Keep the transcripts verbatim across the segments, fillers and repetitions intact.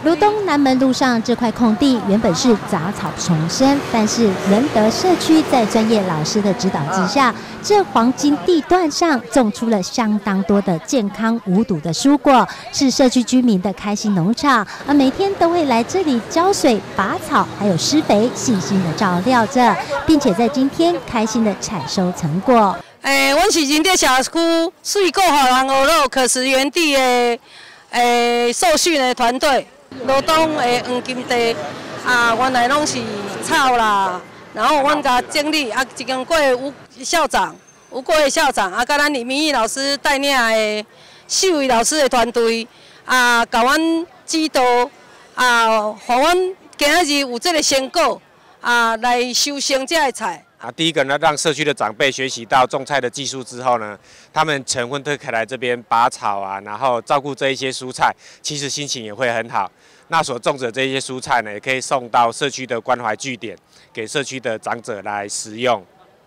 罗东南门路上这块空地原本是杂草丛生，但是仁德社区在专业老师的指导之下，这黄金地段上种出了相当多的健康无毒的蔬果，是社区居民的开心农场，而每天都会来这里浇水、拔草，还有施肥，细心的照料着，并且在今天开心的采收成果。 诶，阮是仁德社区水果互人学路可食园地的诶受训的团队。罗东的黄金地啊，原来拢是草啦，然后阮甲经理啊，一经过吴校长、吴国伟校长啊，甲咱李明义老师带领的四位老师的团队啊，甲阮指导啊，互阮今仔日有这个成果啊，来收成这个菜。 啊，第一个呢，让社区的长辈学习到种菜的技术之后呢，他们晨昏都可以来这边拔草啊，然后照顾这一些蔬菜，其实心情也会很好。那所种的这些蔬菜呢，也可以送到社区的关怀据点，给社区的长者来食用。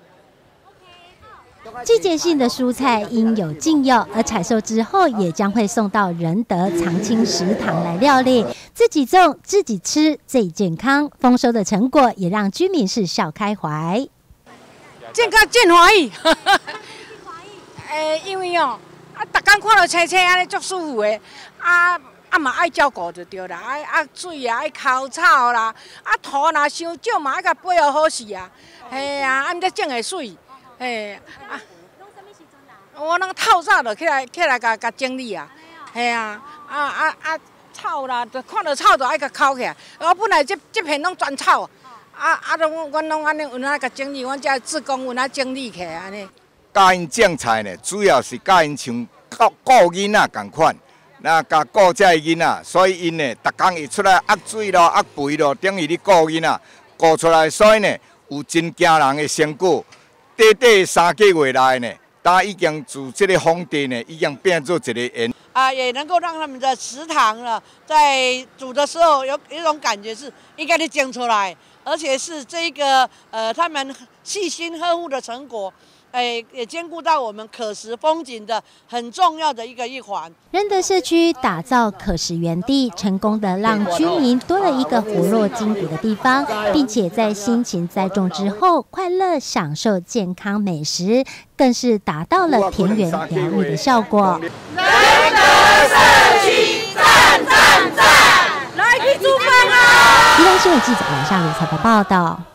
季节性的蔬菜应有尽有，而采收之后也将会送到仁德长青食堂来料理。自己种自己吃最健康，丰收的成果也让居民是笑开怀。 健康真欢喜，诶，因为哦，啊，逐天看到青青安尼足舒服的，啊啊嘛爱照顾就对啦，爱啊水啊，爱抠草啦，啊土若伤少嘛爱甲培养好势啊，嘿啊，啊毋则种会水，嘿啊。拢什么时阵啦？我拢透早就起来起来甲甲整理啊，嘿啊，啊啊啊草啦，就看到草就爱甲抠起来，我本来这这片拢全草。啊啊！拢阮拢安尼有哪甲整理，阮遮志工有哪整理起来安尼。 教因种菜呢，主要是教因像顾顾囡仔共款，那甲顾遮个囡仔，所以因呢，逐工会出来压水咯、压肥咯，等于咧顾囡仔，顾出来，所以呢，有真惊人的成果。短短三个月来呢，他已经自这个荒地呢，已经变做一个园。 啊，也能够让他们的食堂呢，在煮的时候有有一种感觉是应该得种出来。而且是这个呃，他们细心呵护的成果，哎，也兼顾到我们可食风景的很重要的一个一环。 仁德社区打造可食园地，成功的让居民多了一个活络筋骨的地方，并且在辛勤栽种之后，快乐享受健康美食，更是达到了田园疗愈的效果。 仁德社区赞赞赞，来去煮饭啊！ 宜兰新闻记者梁夏如采访报道。